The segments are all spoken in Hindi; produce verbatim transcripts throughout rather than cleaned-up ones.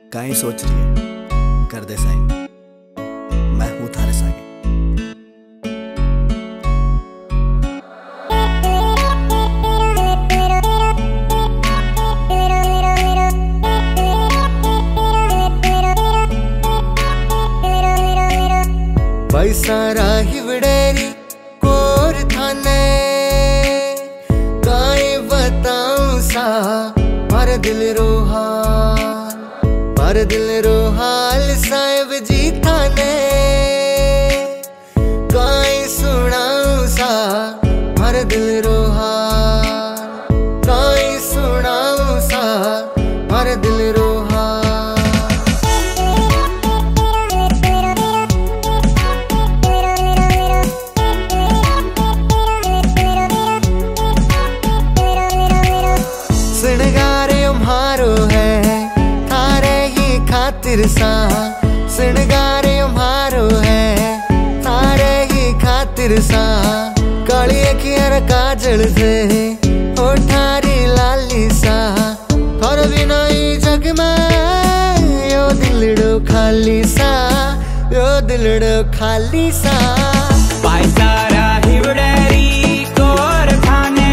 काई सोच रही है कर दे साइन, मैं हूं थारे सागे। भाई सारा हिवड़ेरी कोर थाने काई बताऊं सा मारे दिल रो हाल, मारे दिल रो हाल साहिब जी थाने काई सुनाऊं सा मारे दिल रो हाल, काई सुनाऊं सा मारे दिल रो खातिर सा सिणगार मारो है थारे ही खातिर सा। काली अखियां काजल थे ओठारी लाली सा, और बिना जग में यो दिलड़ो खाली सा, यो दिलड़ो खाली सा। सारा हिवड़ेरी कोर थाने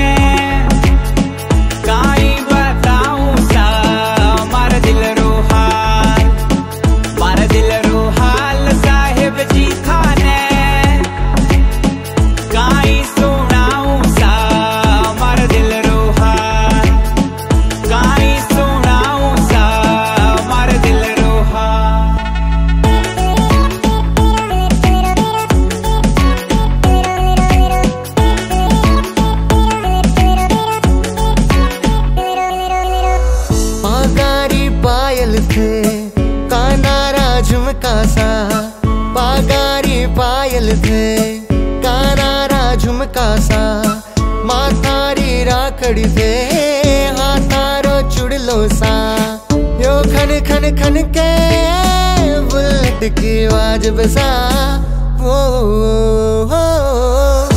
काई बताऊं सा मार दिल रो हाल, मार दिल रो हाल साहिब जी थाने काई सुनाऊं सा मार दिल रो हाल, काई सुनाऊं सा मार दिल रो हाल। पायल थे कानारा झुमका सा, पागारी पायल थे कानारा झुमका सा। माथारी राखड़ी थे हाथारो चुड़लो सा, यो खन खन खन के बुलेट की आवाज बसा। ओ, ओ, ओ, ओ,